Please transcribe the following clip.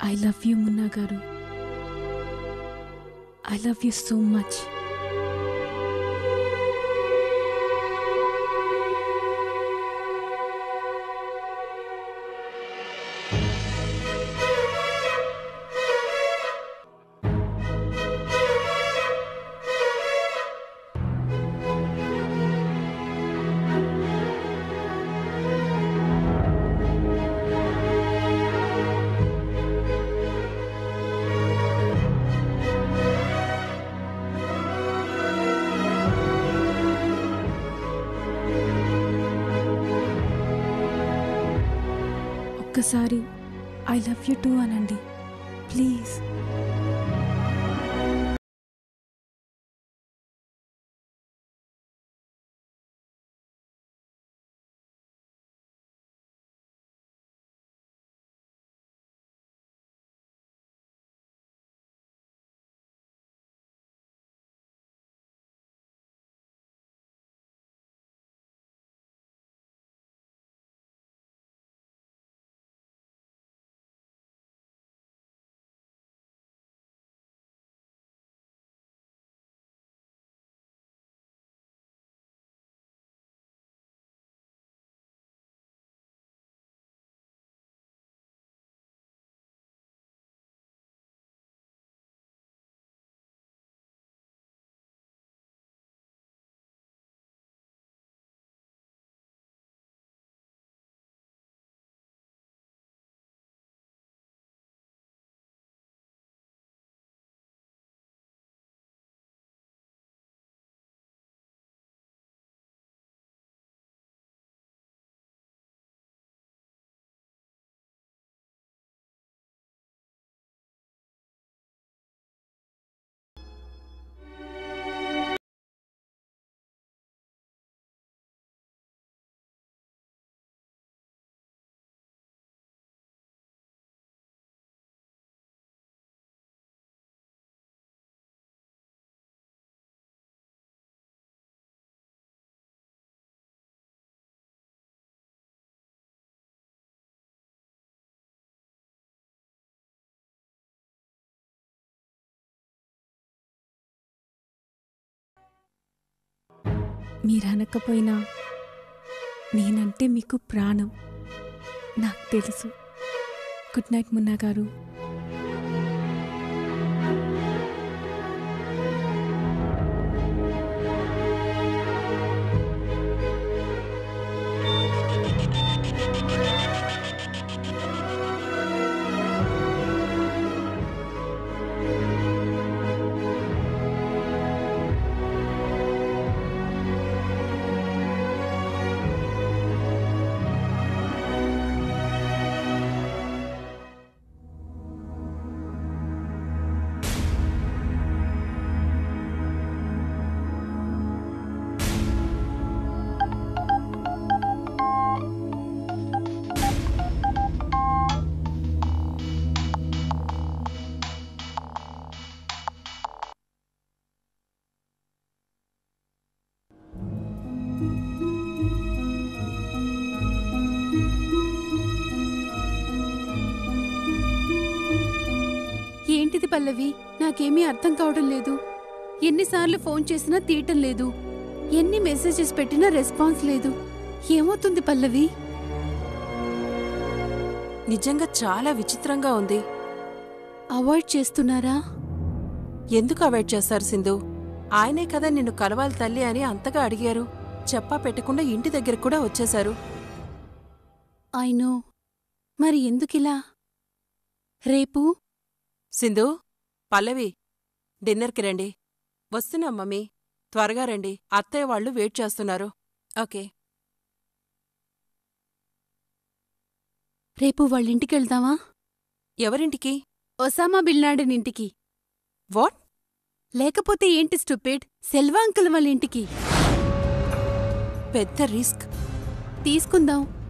I love you Munna గారు. I love you so much. ఒక్కసారి I love you too అనండి please. మీరు అనకపోయినా నేనంటే మీకు ప్రాణం నాకు తెలుసు. గుడ్ నైట్ మున్నా గారు. ఏంటిది పల్లవి? నాకేమీ అర్థం కావడం లేదు. ఎన్నిసార్లు ఫోన్ చేసినా తీయటం లేదు, ఎన్ని మెసేజెస్ పెట్టినా రెస్పాన్స్ లేదు. ఏమవుతుంది పల్లవి? నిజంగా చాలా విచిత్రంగా ఉంది. అవాయిడ్ చేస్తున్నారా? ఎందుకు అవాయిడ్ చేస్తారు సింధు? ఆయనే కదా నిన్ను కలవాలి తల్లి అని అంతగా అడిగారు. చెప్పా పెట్టకుండా ఇంటి దగ్గర కూడా వచ్చేశారు. I know. మరి ఎందుకిలా? రేపు సింధు, పల్లవి, డిన్నర్కి రండి. వస్తున్నాం మమ్మీ, త్వరగా రండి. అత్తయ్య వాళ్ళు వెయిట్ చేస్తున్నారు. ఓకే. రేపు వాళ్ళింటికెళ్దామా? ఎవరింటికి? ఒసామా బిల్లాడెన్ ఇంటికి. వాట్? లేకపోతే ఏంటి స్టూపిడ్, సెల్వా అంకుల్ వాళ్ళ ఇంటికి. పెద్ద రిస్క్ తీసుకుందాం.